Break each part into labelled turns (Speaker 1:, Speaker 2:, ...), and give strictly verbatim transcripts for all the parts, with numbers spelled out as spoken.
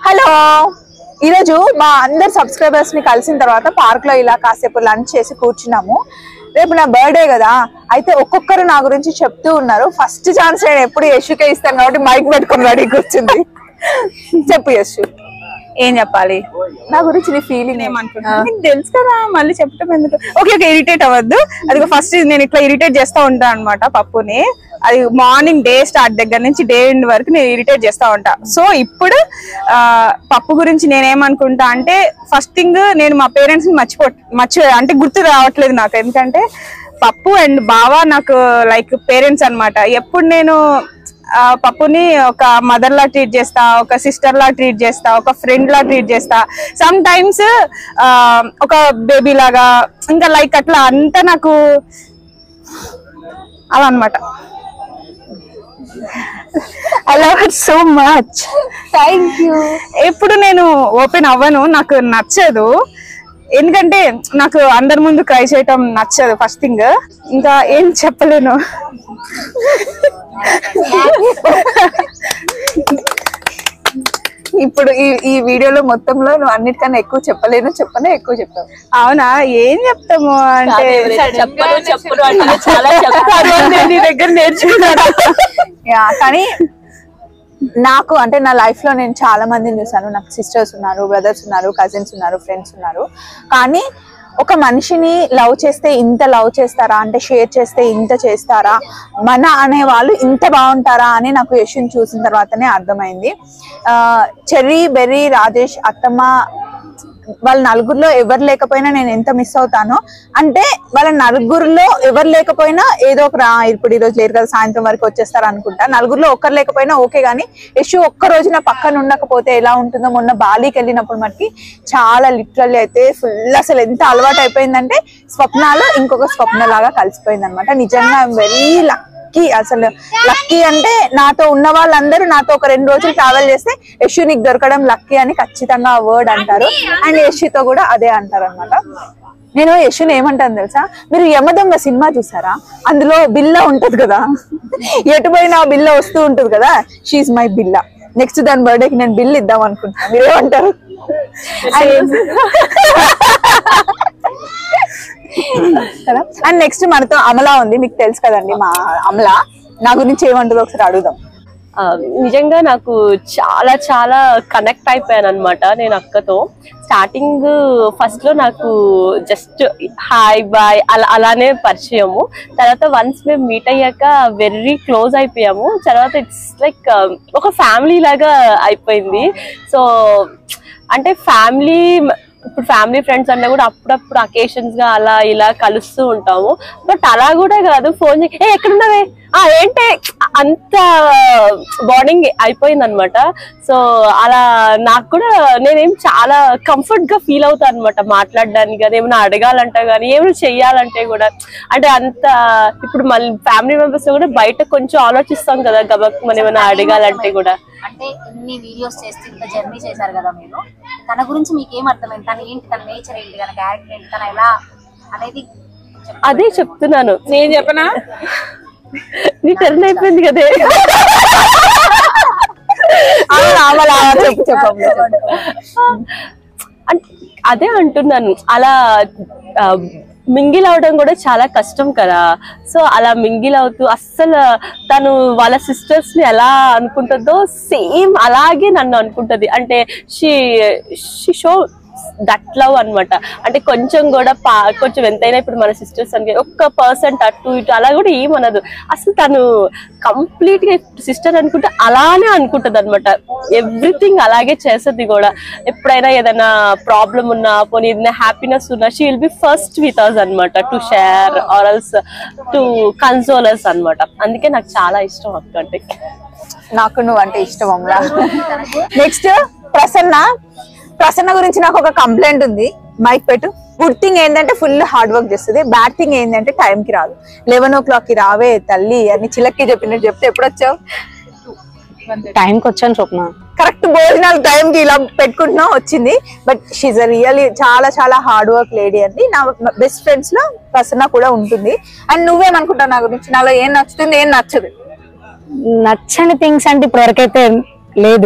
Speaker 1: Hello, ఈరోజు మా అందరు సబ్స్క్రైబర్స్ ని కలిసిన తర్వాత పార్క్ లో ఇలా కాసేపు లంచ్ చేసి కూర్చున్నాము. రేపు నా బర్త్డే కదా, అయితే ఒక్కొక్కరు నా గురించి చెప్తూ ఉన్నారు. ఫస్ట్ ఛాన్స్ నేను ఎప్పుడు యశుకే ఇస్తాను కాబట్టి మైక్ పెట్టుకుని రెడీ కూర్చుంది. చెప్పు యశు, ఏం చెప్పాలి నా గురించి? నీ ఫీలింగ్ ఏమనుకుంటున్నా?
Speaker 2: తెలుసు కదా, మళ్ళీ చెప్పటం ఎందుకు? ఓకే ఓకే ఇరిటేట్ అవ్వద్దు. అది ఫస్ట్ నేను ఇట్లా ఇరిటేట్ చేస్తా ఉంటాను అనమాట పప్పుని. అది మార్నింగ్ డే స్టార్ట్ దగ్గర నుంచి డే ఎండ్ వరకు నేను ఇరిటేట్ చేస్తా ఉంటా. సో ఇప్పుడు ఆ పప్పు గురించి నేనేమనుకుంటా అంటే, ఫస్ట్ థింగ్ నేను మా పేరెంట్స్ ని మర్చిపో మర్చి అంటే గుర్తు రావట్లేదు నాకు. ఎందుకంటే పప్పు అండ్ బావ నాకు లైక్ పేరెంట్స్ అనమాట. ఎప్పుడు నేను పప్పుని ఒక మదర్ లా ట్రీట్ చేస్తా, ఒక సిస్టర్ లా ట్రీట్ చేస్తా, ఒక ఫ్రెండ్ లా ట్రీట్ చేస్తా, సమ్ టైమ్స్ ఆ ఒక బేబీ లాగా, ఇంకా లైక్ అట్లా అంతా నాకు అలా అనమాట.
Speaker 1: I love it so much. Thank you.
Speaker 2: ఎప్పుడు నేను ఓపెన్ అవ్వను, నాకు నచ్చదు. ఎందుకంటే నాకు అందరి ముందు క్రై చేయటం నచ్చదు ఫస్ట్ థింగ్. ఇంకా ఏం చెప్పలేను.
Speaker 1: ఇప్పుడు ఈ ఈ వీడియోలో మొత్తంలో నువ్వు అన్నిటికన్నా ఎక్కువ చెప్పలేను, చెప్పనే ఎక్కువ చెప్తావు.
Speaker 2: అవునా? ఏం చెప్తాము అంటే నీ దగ్గర నేర్చుకున్నాడు.
Speaker 1: కానీ నాకు అంటే నా లైఫ్ లో నేను చాలా మందిని చూసాను. నాకు సిస్టర్స్ ఉన్నారు, బ్రదర్స్ ఉన్నారు, కజిన్స్ ఉన్నారు, ఫ్రెండ్స్ ఉన్నారు. కానీ ఒక మనిషిని లవ్ చేస్తే ఇంత లవ్ చేస్తారా, అంటే షేర్ చేస్తే ఇంత చేస్తారా, మన అనే వాళ్ళు ఇంత బాగుంటారా అని నాకు యశుని చూసిన తర్వాతనే అర్థమైంది. ఆ చెర్రీ, బెర్రీ, రాజేష్, అత్తమ్మ వాళ్ళ నలుగురిలో ఎవరు లేకపోయినా నేను ఎంత మిస్ అవుతానో, అంటే వాళ్ళ నలుగురిలో ఎవరు లేకపోయినా ఏదో ఒక రా ఇప్పుడు ఈరోజు లేరు కదా, సాయంత్రం వరకు వచ్చేస్తారు అనుకుంటా. నలుగురిలో ఒక్కరు లేకపోయినా ఓకే, కానీ యశు ఒక్క రోజు నా పక్కన ఉండకపోతే ఎలా ఉంటుందో. మొన్న బాలీకి వెళ్ళినప్పుడు మనకి చాలా లిటరల్లీ అయితే ఫుల్ అసలు ఎంత అలవాటు అయిపోయిందంటే స్వప్నాలు ఇంకొక స్వప్న లాగా కలిసిపోయింది అనమాట. నిజంగా ఐఎమ్ వెరీ లక్కీ. అసలు లక్కీ అంటే నాతో ఉన్న వాళ్ళందరూ నాతో ఒక రెండు రోజులు ట్రావెల్ చేస్తే యశు నీకు దొరకడం లక్కీ అని ఖచ్చితంగా ఆ వర్డ్ అంటారు. అండ్ యశుతో కూడా అదే అంటారు అనమాట. నేను యశుని ఏమంటాను తెలుసా, మీరు యమదొంగ సినిమా చూసారా? అందులో బిల్ల ఉంటది కదా, ఎటుపోయినా బిల్ల వస్తూ ఉంటది కదా, షీఈ్ మై బిల్ల. నెక్స్ట్ దాని బర్త్డేకి నేను బిల్ ఇద్దాం అనుకుంటున్నాను. మీరేమంటారు? అండ్ నెక్స్ట్ మనతో అమలా ఉంది, మీకు తెలుసు కదండి మా అమలా. నా గురించి ఏమంటుందో ఒకసారి అడుగుదాం.
Speaker 3: నిజంగా నాకు చాలా చాలా కనెక్ట్ అయిపోయాను అనమాట నేను అక్కతో. స్టార్టింగ్ ఫస్ట్ లో నాకు జస్ట్ హాయ్ బాయ్ అలా అలానే పరిచయము. తర్వాత వన్స్ మేము మీట్ అయ్యాక వెరీ క్లోజ్ అయిపోయాము. తర్వాత ఇట్స్ లైక్ ఒక ఫ్యామిలీ లాగా అయిపోయింది. సో అంటే ఫ్యామిలీ, ఇప్పుడు ఫ్యామిలీ ఫ్రెండ్స్ అన్నా కూడా అప్పుడప్పుడు అకేషన్స్ గా అలా ఇలా కలుస్తూ ఉంటాము. బట్ అలా కూడా కాదు, ఫోన్ చేసి ఏ ఎక్కడున్నావే ఆ ఏంటే అంత బాండింగ్ అయిపోయింది అనమాట. సో అలా నాకు కూడా నేనేం చాలా కంఫర్ట్ గా ఫీల్ అవుతాను అనమాట మాట్లాడడానికి కానీ, ఏమైనా అడగాలంటే కానీ, ఏమైనా చెయ్యాలంటే కూడా. అంటే అంత ఇప్పుడు మళ్ళీ ఫ్యామిలీ మెంబర్స్ కూడా బయట కొంచెం ఆలోచిస్తాం కదా గబక్ మనం ఏమైనా అడగాలంటే కూడా.
Speaker 4: అంటే ఇన్ని వీడియోస్ చేస్తే ఇంత జర్నీ చేశారు కదా మీరు, తన గురించి మీకు ఏం అర్థమైంది? తన ఏంటి, తన నేచర్ ఏంటి, తన క్యారెక్టర్ ఏంటి, తన ఎలా అనేది
Speaker 3: అదే చెప్తున్నాను.
Speaker 2: నేను చెప్పనా?
Speaker 3: నీ టర్న్ అయిపోయింది కదే. అదే అంటున్నాను, అలా మింగిల్ అవడం కూడా చాలా కష్టం కదా. సో అలా మింగిల్ అవుతూ అస్సలు తను వాళ్ళ సిస్టర్స్ ని ఎలా అనుకుంటుందో సేమ్ అలాగే నన్ను అనుకుంటది. అంటే she she show that love అనమాట. అంటే కొంచెం కూడా పా కొంచెం ఎంతైనా ఇప్పుడు మన సిస్టర్స్ అని ఒక్క పర్సెంట్ అటు ఇటు అలా కూడా ఏమనదు. అసలు తను కంప్లీట్ గా సిస్టర్ అనుకుంటే అలానే అనుకుంటది అనమాట. ఎవ్రీథింగ్ అలాగే చేస్తుంది కూడా. ఎప్పుడైనా ఏదైనా ప్రాబ్లం ఉన్నా, పోనీ ఏదైనా హ్యాపీనెస్ ఉన్నా, she will be first with us అనమాట, to share or else to console us అనమాట. అందుకే నాకు చాలా ఇష్టం అక్క అంటే.
Speaker 1: నాకు నువ్వు అంటే ఇష్టం అమ్మలా. నెక్స్ట్ ప్రసన్న. ప్రసన్న గురించి నాకు ఒక కంప్లైంట్ ఉంది, మైక్ పెట్టు. గుడ్ థింగ్ ఏంటంటే ఫుల్ హార్డ్ వర్క్ చేస్తుంది. బ్యాడ్ థింగ్ ఏంటంటే టైం కి రాదు. లెవెన్ ఓ క్లాక్ కి రావే తల్లి అని చిలక్కి చెప్పినట్టు చెప్తే ఎప్పుడు వచ్చావు?
Speaker 5: టైంకి వచ్చాను స్వప్న.
Speaker 1: కరెక్ట్ భోజనాలు టైం కి ఇలా పెట్టుకుంటున్నా వచ్చింది. బట్ షీఈ్ అ రియల్లీ చాలా చాలా హార్డ్ వర్క్ లేడీ అండి. నా బెస్ట్ ఫ్రెండ్స్ లో ప్రసన్న కూడా ఉంటుంది. అండ్ నువ్వేమనుకుంటావు నా గురించి? నాలో ఏం నచ్చుతుంది, ఏం నచ్చదు?
Speaker 5: నచ్చని థింగ్స్ అంటే ఇప్పుడు వరకైతే లేదు.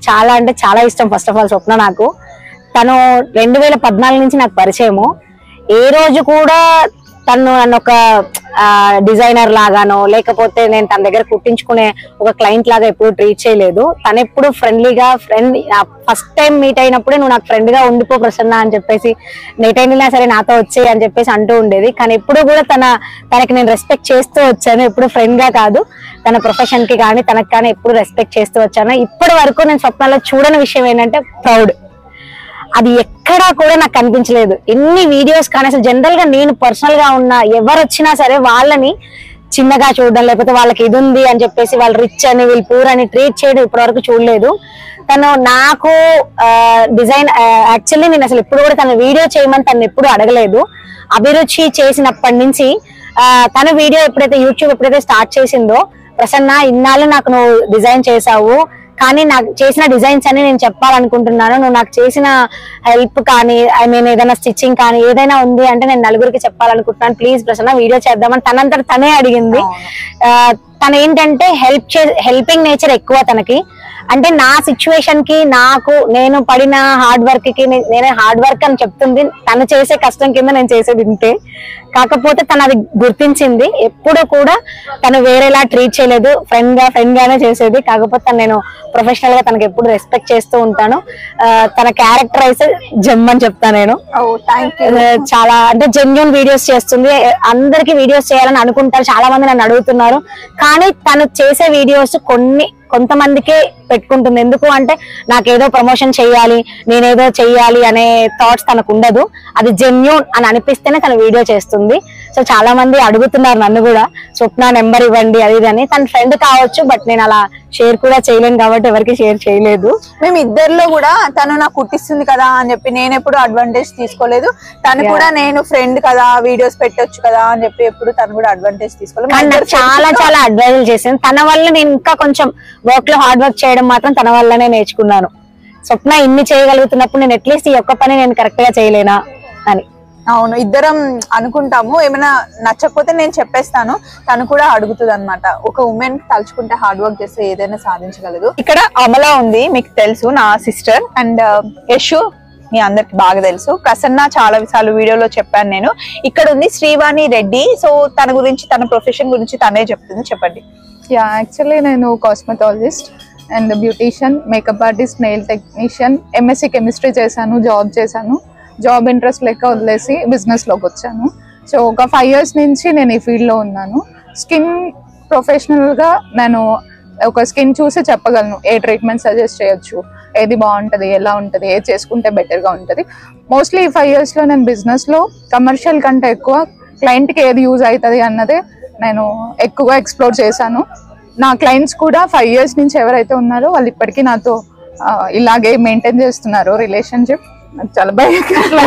Speaker 5: చాలా అంటే చాలా ఇష్టం. ఫస్ట్ ఆఫ్ ఆల్ స్వప్న నాకు తను రెండు వేల పద్నాలుగు నుంచి నాకు పరిచయము. ఏ రోజు కూడా తను నన్ను ఒక డిజైనర్ లాగానో లేకపోతే నేను తన దగ్గర కుట్టించుకునే ఒక క్లయింట్ లాగా ఎప్పుడు ట్రీట్ చేయలేదు. తను ఎప్పుడు ఫ్రెండ్లీగా ఫ్రెండ్ ఫస్ట్ టైం మీట్ అయినప్పుడే నువ్వు నాకు ఫ్రెండ్ గా ఉండిపో ప్రసన్న అని చెప్పేసి నెట్ అయినా సరే నాతో వచ్చేయి అని చెప్పేసి అంటూ ఉండేది. కానీ ఎప్పుడు కూడా తన తనకి నేను రెస్పెక్ట్ చేస్తూ వచ్చాను. ఎప్పుడు ఫ్రెండ్ గా కాదు, తన ప్రొఫెషన్ కి కానీ తనకు కానీ ఎప్పుడు రెస్పెక్ట్ చేస్తూ వచ్చాను. ఇప్పటి వరకు నేను స్వప్నాలో చూడని విషయం ఏంటంటే ప్రౌడ్. అది ఎక్కడా కూడా నాకు కనిపించలేదు. ఎన్ని వీడియోస్ కానీ అసలు జనరల్ గా నేను పర్సనల్ గా ఉన్న ఎవరు వచ్చినా సరే వాళ్ళని చిన్నగా చూడడం లేకపోతే వాళ్ళకి ఇది ఉంది అని చెప్పేసి వాళ్ళు రిచ్ అని వీళ్ళు పూర్ అని ట్రీట్ చేయడం ఇప్పటి వరకు చూడలేదు. తను నాకు డిజైన్ యాక్చువల్లీ నేను అసలు ఎప్పుడు కూడా తన వీడియో చేయమని తను ఎప్పుడు అడగలేదు. అభిరుచి చేసినప్పటి నుంచి తన వీడియో ఎప్పుడైతే యూట్యూబ్ ఎప్పుడైతే స్టార్ట్ చేసిందో ప్రసన్న ఇన్నాళ్ళు నాకు నువ్వు డిజైన్ చేసావు కానీ నాకు చేసిన డిజైన్స్ అని నేను చెప్పాలనుకుంటున్నాను. నువ్వు నాకు చేసిన హెల్ప్ కానీ ఐ మీన్ ఏదైనా స్టిచ్చింగ్ కానీ ఏదైనా ఉంది అంటే నేను నలుగురికి చెప్పాలనుకుంటున్నాను. ప్లీజ్ ప్రసన్న వీడియో చేద్దామని తనంతట తనే అడిగింది. తను ఏంటంటే హెల్ప్ చే హెల్పింగ్ నేచర్ ఎక్కువ తనకి. అంటే నా సిచ్యువేషన్ కి నాకు నేను పడిన హార్డ్ వర్క్ కి నేనే హార్డ్ వర్క్ అని చెప్తుంది. తను చేసే కష్టం కింద నేను చేసేది ఇంతే. కాకపోతే తను అది గుర్తించింది. ఎప్పుడు కూడా తను వేరేలా ట్రీట్ చేయలేదు. ఫ్రెండ్ గా ఫ్రెండ్ గానే చేసేది. కాకపోతే నేను ప్రొఫెషనల్ గా తనకి ఎప్పుడు రెస్పెక్ట్ చేస్తూ ఉంటాను. తన క్యారెక్టర్ అయితే జెమ్ అని చెప్తాను నేను. చాలా అంటే జెన్యూన్ వీడియోస్ చేస్తుంది. అందరికి వీడియోస్ చేయాలని అనుకుంటారు, చాలా మంది నన్ను అడుగుతున్నారు. కానీ తను చేసే వీడియోస్ కొన్ని కొంతమందికే పెట్టుకుంటుంది. ఎందుకు అంటే నాకేదో ప్రమోషన్ చెయ్యాలి, నేనేదో చెయ్యాలి అనే థాట్స్ తనకు ఉండదు. అది జెన్యూన్ అని అనిపిస్తేనే తను వీడియో చేస్తుంది. సో చాలా మంది అడుగుతున్నారు నన్ను కూడా స్వప్న నెంబర్ ఇవ్వండి అది ఇది అని. తన ఫ్రెండ్ కావచ్చు బట్ నేను అలా షేర్ కూడా చేయలేను కాబట్టి ఎవరికి షేర్ చేయలేదు.
Speaker 1: మేము ఇద్దరిలో కూడా తను నాకు కుట్టిస్తుంది కదా అని చెప్పి నేను ఎప్పుడు అడ్వాంటేజ్ తీసుకోలేదు. తను కూడా నేను ఫ్రెండ్ కదా వీడియోస్ పెట్టొచ్చు కదా అని చెప్పి ఎప్పుడు తను కూడా అడ్వాంటేజ్ తీసుకోలేదు.
Speaker 5: చాలా చాలా అడ్వైజులు చేసింది. తన వల్ల నేను ఇంకా కొంచెం వర్క్ లో హార్డ్ వర్క్ చేయడం మాత్రం తన వల్లనే నేర్చుకున్నాను. స్వప్న ఇన్ని చేయగలుగుతున్నప్పుడు నేను అట్లీస్ట్ ఈ ఒక్క పని నేను కరెక్ట్ గా చేయలేనా అని.
Speaker 1: అవును, ఇద్దరం అనుకుంటాము. ఏమైనా నచ్చకపోతే నేను చెప్పేస్తాను, తను కూడా అడుగుతుంది అనమాట. ఒక ఉమెన్ తలుచుకుంటే హార్డ్ వర్క్ చేస్తే ఏదైనా సాధించగలదు. ఇక్కడ అమల ఉంది, మీకు తెలుసు, నా సిస్టర్. అండ్ యశు మీ అందరికి బాగా తెలుసు. ప్రసన్న చాలా విషయాలు వీడియోలో చెప్పాను నేను. ఇక్కడ ఉంది శ్రీవాణి రెడ్డి. సో తన గురించి తన ప్రొఫెషన్ గురించి తనే చెప్తుంది, చెప్పండి.
Speaker 2: యా యాక్చువల్లీ నేను cosmetologist and beautician, makeup artist, nail technician, MSc chemistry చేశాను, జాబ్ చేశాను. జాబ్ ఇంట్రెస్ట్ లెక్క వదిలేసి బిజినెస్లోకి వచ్చాను. సో ఒక ఫైవ్ ఇయర్స్ నుంచి నేను ఈ ఫీల్డ్లో ఉన్నాను. స్కిన్ ప్రొఫెషనల్గా నేను ఒక స్కిన్ చూసి చెప్పగలను ఏ ట్రీట్మెంట్ సజెస్ట్ చేయొచ్చు, ఏది బాగుంటుంది, ఎలా ఉంటుంది, ఏది చేసుకుంటే బెటర్గా ఉంటుంది. మోస్ట్లీ ఈ ఫైవ్ ఇయర్స్లో నేను బిజినెస్లో కమర్షియల్ కంటే ఎక్కువ క్లయింట్కి ఏది యూజ్ అవుతుంది అన్నదే నేను ఎక్కువగా ఎక్స్ప్లోర్ చేశాను. నా క్లయింట్స్ కూడా ఫైవ్ ఇయర్స్ నుంచి ఎవరైతే ఉన్నారో వాళ్ళు ఇప్పటికీ నాతో ఇలాగే మెయింటైన్ చేస్తున్నారు రిలేషన్షిప్. చాలా భయంకరంగా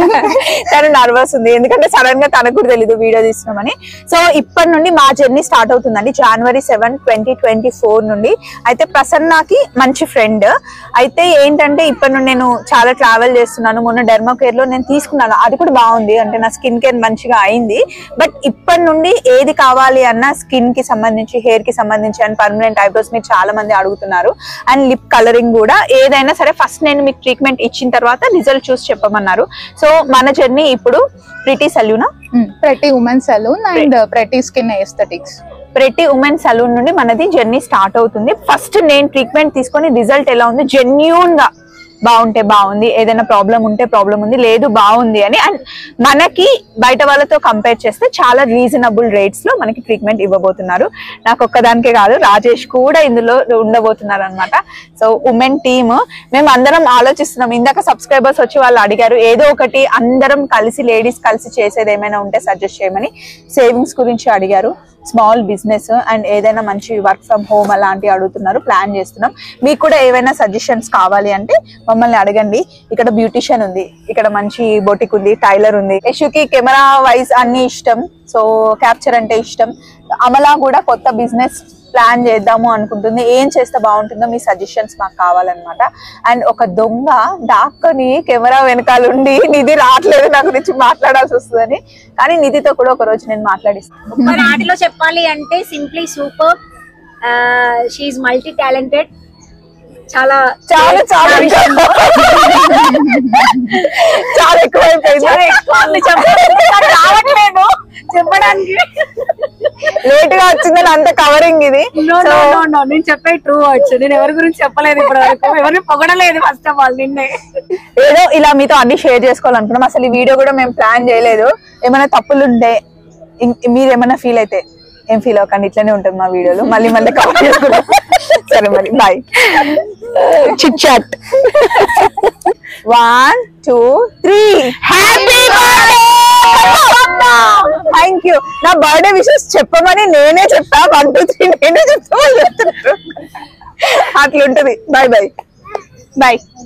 Speaker 1: తను నర్వస్ ఉంది ఎందుకంటే సడన్ గా తనకు కూడా తెలీదు వీడియో తీస్తున్నామని. సో ఇప్పటి నుండి మా జర్నీ స్టార్ట్ అవుతుందండి, January seven twenty twenty four నుండి. అయితే ప్రసన్నకి మంచి ఫ్రెండ్. అయితే ఏంటంటే ఇప్పటి నుండి నేను చాలా ట్రావెల్ చేస్తున్నాను. మొన్న డెర్మా కేర్ లో నేను తీసుకున్నాను, అది కూడా బాగుంది, అంటే నా స్కిన్ కేర్ మంచిగా అయింది. బట్ ఇప్పటి నుండి ఏది కావాలి అన్న స్కిన్ కి సంబంధించి, హెయిర్ కి సంబంధించి అండ్ పర్మనెంట్ ఐబ్రోస్ మీరు చాలా మంది అడుగుతున్నారు. అండ్ లిప్ కలరింగ్ కూడా ఏదైనా సరే ఫస్ట్ నేను మీకు ట్రీట్మెంట్ ఇచ్చిన తర్వాత రిజల్ట్ చూసి చెప్పమన్నారు. సో మన జర్నీ ఇప్పుడు ప్రిటీ సలూనా,
Speaker 2: pretty women salon and pretty skin aesthetics.
Speaker 1: Pretty women salon నుండి మనది జర్నీ స్టార్ట్ అవుతుంది. ఫస్ట్ నేను ట్రీట్మెంట్ తీసుకొని రిజల్ట్ ఎలా ఉంది, జెన్యూన్ గా బాగుంటే బాగుంది, ఏదైనా ప్రాబ్లం ఉంటే ప్రాబ్లం ఉంది, లేదు బాగుంది అని. అండ్ మనకి బయట వాళ్ళతో కంపేర్ చేస్తే చాలా రీజనబుల్ రేట్స్ లో మనకి ట్రీట్మెంట్ ఇవ్వబోతున్నారు. నాకు ఒక్కదానికే కాదు, రాజేష్ కూడా ఇందులో ఉండబోతున్నారు అనమాట. సో ఉమెన్ టీమ్ మేము అందరం ఆలోచిస్తున్నాం. ఇందాక సబ్స్క్రైబర్స్ వచ్చి వాళ్ళు అడిగారు ఏదో ఒకటి అందరం కలిసి లేడీస్ కలిసి చేసేది ఏమైనా ఉంటే సజెస్ట్ చేయమని. సేవింగ్స్ గురించి అడిగారు, స్మాల్ బిజినెస్ అండ్ ఏదైనా మంచి వర్క్ ఫ్రమ్ హోమ్ అలాంటివి అడుగుతున్నారు, ప్లాన్ చేస్తున్నాం. మీకు కూడా ఏవైనా సజెషన్స్ కావాలి అంటే మమ్మల్ని అడగండి. ఇక్కడ బ్యూటిషియన్ ఉంది, ఇక్కడ మంచి బొటిక్ ఉంది, టైలర్ ఉంది. యశుకి కెమెరా వైజ్ అన్ని ఇష్టం, సో క్యాప్చర్ అంటే ఇష్టం. అమలా కూడా కొత్త బిజినెస్ ప్లాన్ చేద్దాము అనుకుంటుంది. ఏం చేస్తే బాగుంటుందో మీ సజెషన్స్ మాకు కావాలన్నమాట. అండ్ ఒక దొంగ డాక్ని కెమెరా వెనకాలండి నిధి రావట్లేదు నా గురించి మాట్లాడాల్సి వస్తుందని, కానీ నిధితో కూడా ఒక రోజు నేను మాట్లాడిస్తాను.
Speaker 4: ఒక్క మాటలో చెప్పాలి అంటే simply super. She is multi talented చాలా
Speaker 1: చాలా చాలా చాలా ఎక్కువ అయిపోయింది.
Speaker 4: రావట్లేదు చెప్పడానికి.
Speaker 1: లేట్ గా వచ్చిందని అంత కవరింగ్ ఇది.
Speaker 4: నేను చెప్పే ట్రూ వర్డ్స్. నేను ఎవరి గురించి చెప్పలేదు ఇప్పటి వరకు, ఎవరిని పొగడలేదు ఫస్ట్ ఆఫ్ ఆల్. నిన్నే
Speaker 1: ఏదో ఇలా మీతో అన్ని షేర్ చేసుకోవాలనుకున్నాం. అసలు ఈ వీడియో కూడా మేము ప్లాన్ చేయలేదు. ఏమైనా తప్పులు ఉంటే మీరు ఏమైనా ఫీల్ అయితే ఏం ఫీల్ అవ్వకండి, ఇట్లనే ఉంటుంది మా వీడియోలు. మళ్ళీ మళ్ళీ కవర్ చేసుకుంటాం. సరే మరి bye. Chit chat. One two three. Happy birthday. Thank you. నా బర్త్డే విషెస్ చెప్పమని నేనే చెప్తా. వన్ టూ త్రీ నేనే చెప్తా. అట్లుంటది. Bye bye
Speaker 2: bye.